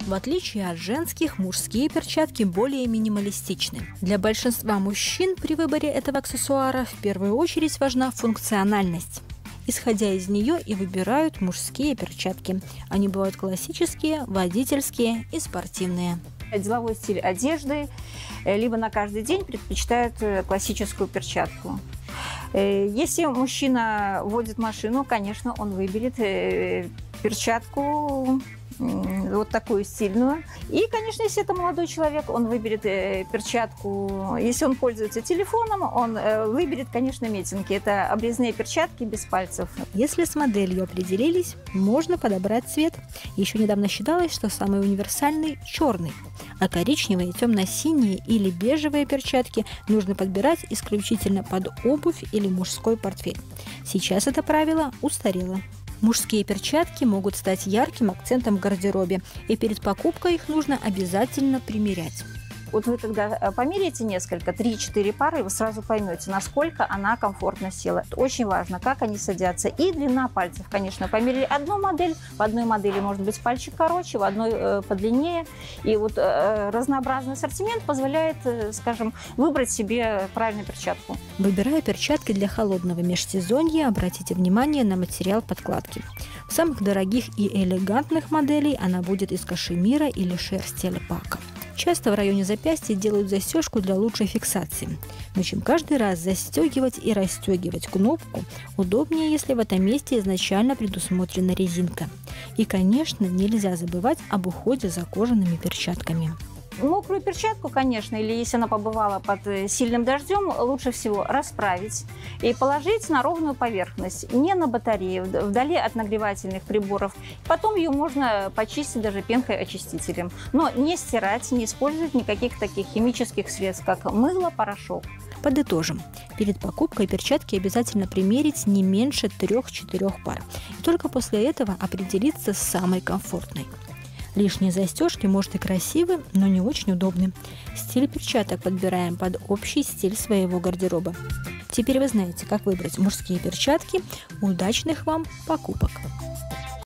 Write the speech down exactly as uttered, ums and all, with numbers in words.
В отличие от женских, мужские перчатки более минималистичны. Для большинства мужчин при выборе этого аксессуара в первую очередь важна функциональность. Исходя из нее и выбирают мужские перчатки. Они бывают классические, водительские и спортивные. Деловой стиль одежды, либо на каждый день предпочитают классическую перчатку. Если мужчина водит машину, конечно, он выберет перчатку вот такую стильную. И, конечно, если это молодой человек, он выберет перчатку. Если он пользуется телефоном, он выберет, конечно, митинги. Это обрезные перчатки без пальцев. Если с моделью определились, можно подобрать цвет. Еще недавно считалось, что самый универсальный – черный. А коричневые, темно-синие или бежевые перчатки нужно подбирать исключительно под обувь или мужской портфель. Сейчас это правило устарело. Мужские перчатки могут стать ярким акцентом в гардеробе, и перед покупкой их нужно обязательно примерять. Вот вы когда померяете несколько, три-четыре пары, вы сразу поймете, насколько она комфортно села. Очень важно, как они садятся. И длина пальцев, конечно. Померили одну модель, в одной модели может быть пальчик короче, в одной э, подлиннее. И вот э, разнообразный ассортимент позволяет, э, скажем, выбрать себе правильную перчатку. Выбирая перчатки для холодного межсезонья, обратите внимание на материал подкладки. В самых дорогих и элегантных моделей она будет из кашемира или шерсти альпака. Часто в районе запястья делают застежку для лучшей фиксации. Но чем каждый раз застегивать и расстегивать кнопку, удобнее, если в этом месте изначально предусмотрена резинка. И, конечно, нельзя забывать об уходе за кожаными перчатками. Мокрую перчатку, конечно, или если она побывала под сильным дождем, лучше всего расправить и положить на ровную поверхность, не на батарее, вдали от нагревательных приборов. Потом ее можно почистить даже пенкой-очистителем. Но не стирать, не использовать никаких таких химических средств, как мыло, порошок. Подытожим. Перед покупкой перчатки обязательно примерить не меньше трех-четырех пар. И только после этого определиться с самой комфортной. Лишние застежки, может, и красивы, но не очень удобны. Стиль перчаток подбираем под общий стиль своего гардероба. Теперь вы знаете, как выбрать мужские перчатки. Удачных вам покупок!